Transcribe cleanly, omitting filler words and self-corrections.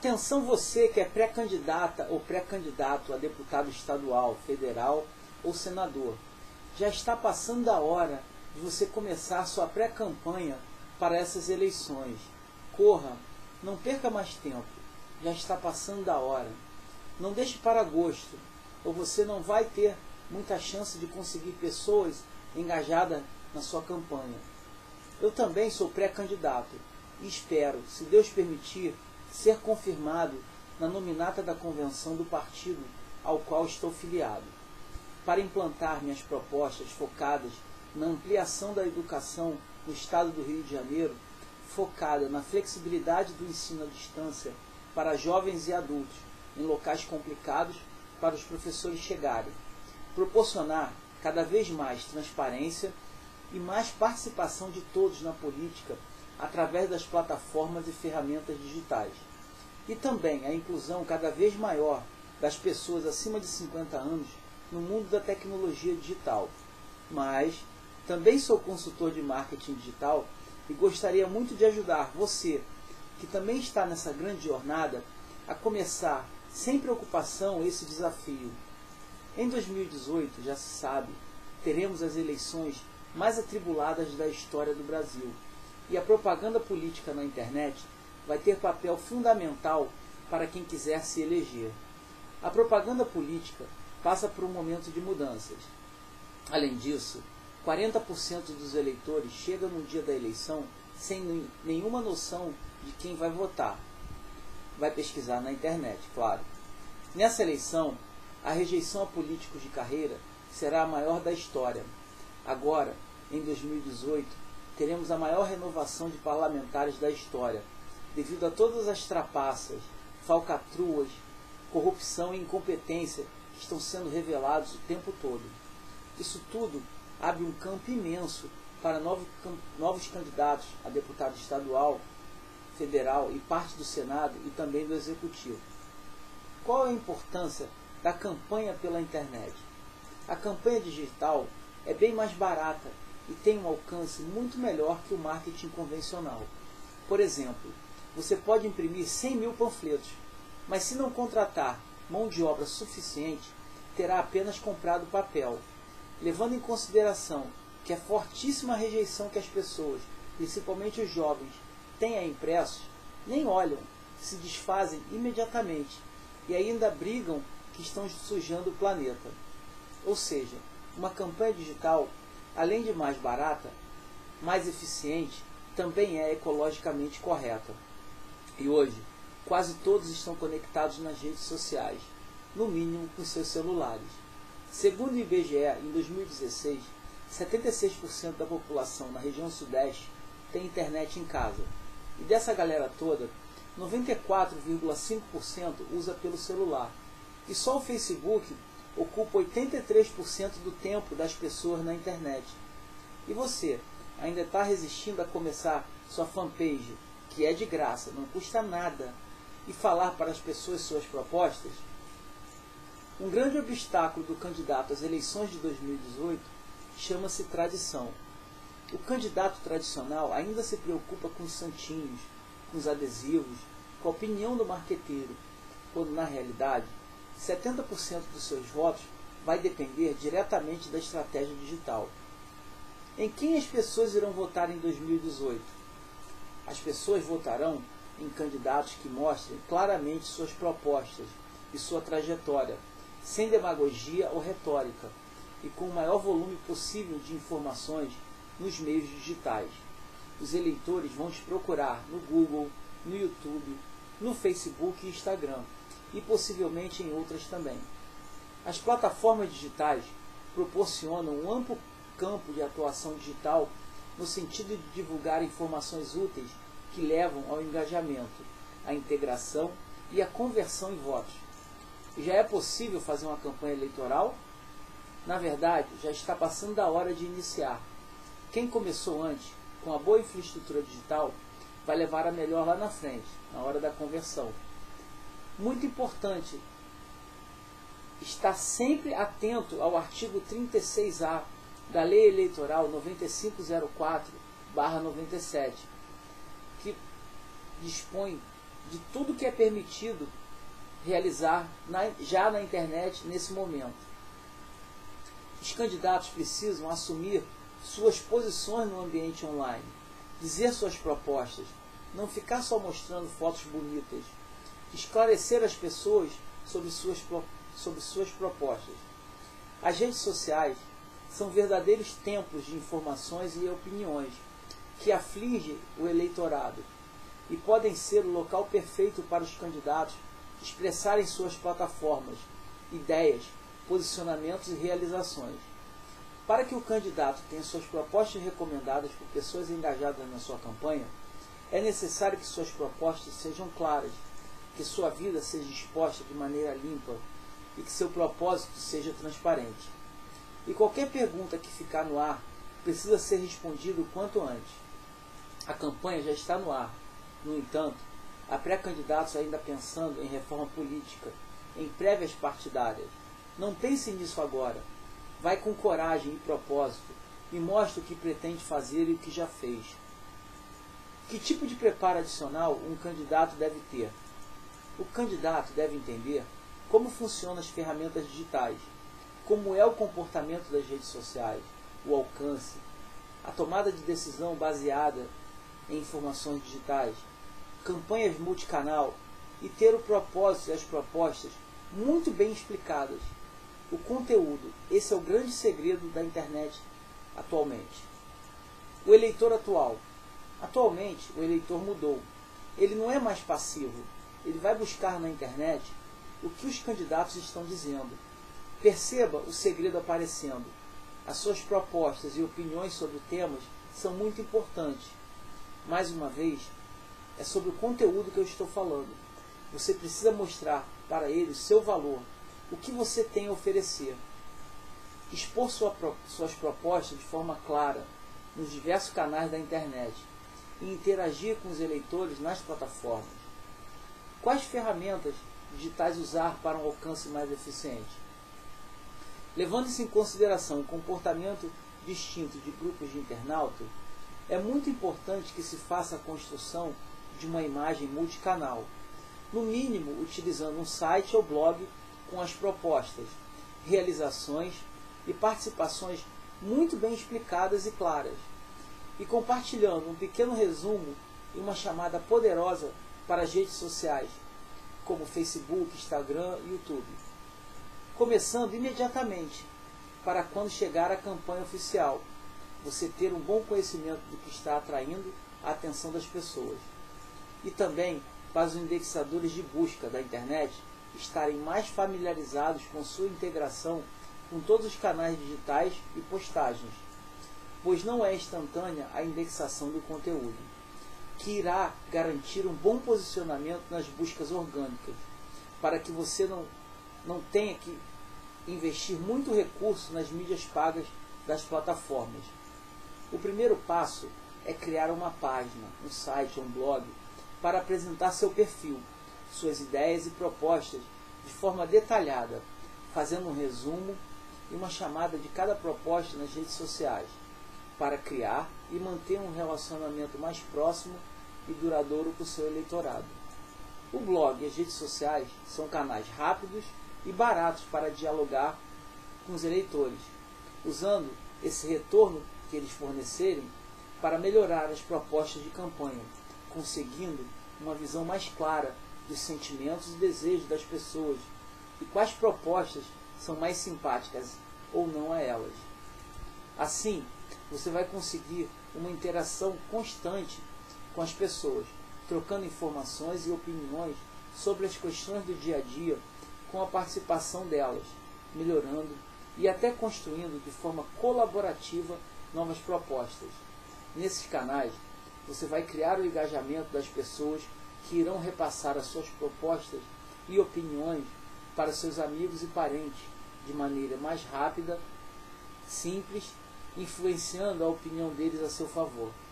Atenção você que é pré-candidata ou pré-candidato a deputado estadual, federal ou senador. Já está passando da hora de você começar sua pré-campanha para essas eleições. Corra, não perca mais tempo, já está passando da hora. Não deixe para agosto, ou você não vai ter muita chance de conseguir pessoas engajadas na sua campanha. Eu também sou pré-candidato e espero, se Deus permitir, ser confirmado na nominata da convenção do partido ao qual estou filiado, para implantar minhas propostas focadas na ampliação da educação no estado do Rio de Janeiro, focada na flexibilidade do ensino à distância para jovens e adultos, em locais complicados para os professores chegarem, proporcionar cada vez mais transparência e mais participação de todos na política através das plataformas e ferramentas digitais. E também a inclusão cada vez maior das pessoas acima de 50 anos no mundo da tecnologia digital. Mas também sou consultor de marketing digital e gostaria muito de ajudar você, que também está nessa grande jornada, a começar sem preocupação esse desafio. Em 2018, já se sabe, teremos as eleições mais atribuladas da história do Brasil. E a propaganda política na internet vai ter papel fundamental para quem quiser se eleger. A propaganda política passa por um momento de mudanças. Além disso, 40% dos eleitores chegam no dia da eleição sem nenhuma noção de quem vai votar. Vai pesquisar na internet, claro. Nessa eleição, a rejeição a políticos de carreira será a maior da história. Agora, em 2018, teremos a maior renovação de parlamentares da história, devido a todas as trapaças, falcatruas, corrupção e incompetência que estão sendo revelados o tempo todo. Isso tudo abre um campo imenso para novos candidatos a deputado estadual, federal e parte do Senado e também do Executivo. Qual a importância da campanha pela internet? A campanha digital é bem mais barata e tem um alcance muito melhor que o marketing convencional. Por exemplo, você pode imprimir 100 mil panfletos, mas se não contratar mão de obra suficiente, terá apenas comprado papel. Levando em consideração que é fortíssima a rejeição que as pessoas, principalmente os jovens, têm a impressos, nem olham, se desfazem imediatamente e ainda brigam que estão sujando o planeta. Ou seja, uma campanha digital, além de mais barata, mais eficiente, também é ecologicamente correta. E hoje, quase todos estão conectados nas redes sociais, no mínimo com seus celulares. Segundo o IBGE, em 2016, 76% da população na região sudeste tem internet em casa. E dessa galera toda, 94,5% usa pelo celular. E só o Facebook ocupa 83% do tempo das pessoas na internet. E você, ainda está resistindo a começar sua fanpage, que é de graça, não custa nada, e falar para as pessoas suas propostas? Um grande obstáculo do candidato às eleições de 2018 chama-se tradição. O candidato tradicional ainda se preocupa com os santinhos, com os adesivos, com a opinião do marqueteiro, quando na realidade 70% dos seus votos vai depender diretamente da estratégia digital. Em quem as pessoas irão votar em 2018? As pessoas votarão em candidatos que mostrem claramente suas propostas e sua trajetória, sem demagogia ou retórica, e com o maior volume possível de informações nos meios digitais. Os eleitores vão te procurar no Google, no YouTube, no Facebook e Instagram, e possivelmente em outras também. As plataformas digitais proporcionam um amplo campo de atuação digital no sentido de divulgar informações úteis que levam ao engajamento, à integração e à conversão em votos. Já é possível fazer uma campanha eleitoral? Na verdade, já está passando da hora de iniciar. Quem começou antes, com a boa infraestrutura digital, vai levar a melhor lá na frente, na hora da conversão. Muito importante estar sempre atento ao artigo 36A da Lei Eleitoral 9504/97, que dispõe de tudo que é permitido realizar já na internet nesse momento. Os candidatos precisam assumir suas posições no ambiente online, dizer suas propostas, não ficar só mostrando fotos bonitas, esclarecer as pessoas sobre suas propostas. As redes sociais são verdadeiros templos de informações e opiniões que afligem o eleitorado e podem ser o local perfeito para os candidatos expressarem suas plataformas, ideias, posicionamentos e realizações. Para que o candidato tenha suas propostas recomendadas por pessoas engajadas na sua campanha, é necessário que suas propostas sejam claras, que sua vida seja exposta de maneira limpa e que seu propósito seja transparente. E qualquer pergunta que ficar no ar precisa ser respondida o quanto antes. A campanha já está no ar. No entanto, há pré-candidatos ainda pensando em reforma política, em prévias partidárias. Não pense nisso agora. Vai com coragem e propósito e mostre o que pretende fazer e o que já fez. Que tipo de preparo adicional um candidato deve ter? O candidato deve entender como funcionam as ferramentas digitais, como é o comportamento das redes sociais, o alcance, a tomada de decisão baseada em informações digitais, campanhas multicanal e ter o propósito e as propostas muito bem explicadas. O conteúdo, esse é o grande segredo da internet atualmente. O eleitor atual. Atualmente, o eleitor mudou. Ele não é mais passivo. Ele vai buscar na internet o que os candidatos estão dizendo. Perceba o segredo aparecendo. As suas propostas e opiniões sobre temas são muito importantes. Mais uma vez, é sobre o conteúdo que eu estou falando. Você precisa mostrar para ele o seu valor, o que você tem a oferecer. Expor suas propostas de forma clara nos diversos canais da internet e interagir com os eleitores nas plataformas. Quais ferramentas digitais usar para um alcance mais eficiente? Levando-se em consideração o comportamento distinto de grupos de internautas, é muito importante que se faça a construção de uma imagem multicanal, no mínimo utilizando um site ou blog com as propostas, realizações e participações muito bem explicadas e claras, e compartilhando um pequeno resumo e uma chamada poderosa para as redes sociais, como Facebook, Instagram e YouTube. Começando imediatamente, para quando chegar a campanha oficial, você ter um bom conhecimento do que está atraindo a atenção das pessoas. E também para os indexadores de busca da internet estarem mais familiarizados com sua integração com todos os canais digitais e postagens, pois não é instantânea a indexação do conteúdo, que irá garantir um bom posicionamento nas buscas orgânicas, para que você não tenha que investir muito recurso nas mídias pagas das plataformas. O primeiro passo é criar uma página, um site ou um blog para apresentar seu perfil, suas ideias e propostas de forma detalhada, fazendo um resumo e uma chamada de cada proposta nas redes sociais, para criar e manter um relacionamento mais próximo e duradouro com o seu eleitorado. O blog e as redes sociais são canais rápidos e baratos para dialogar com os eleitores, usando esse retorno que eles fornecerem para melhorar as propostas de campanha, conseguindo uma visão mais clara dos sentimentos e desejos das pessoas e quais propostas são mais simpáticas ou não a elas. Assim, você vai conseguir uma interação constante com as pessoas, trocando informações e opiniões sobre as questões do dia a dia com a participação delas, melhorando e até construindo de forma colaborativa novas propostas. Nesses canais, você vai criar o engajamento das pessoas que irão repassar as suas propostas e opiniões para seus amigos e parentes de maneira mais rápida, simples, influenciando a opinião deles a seu favor.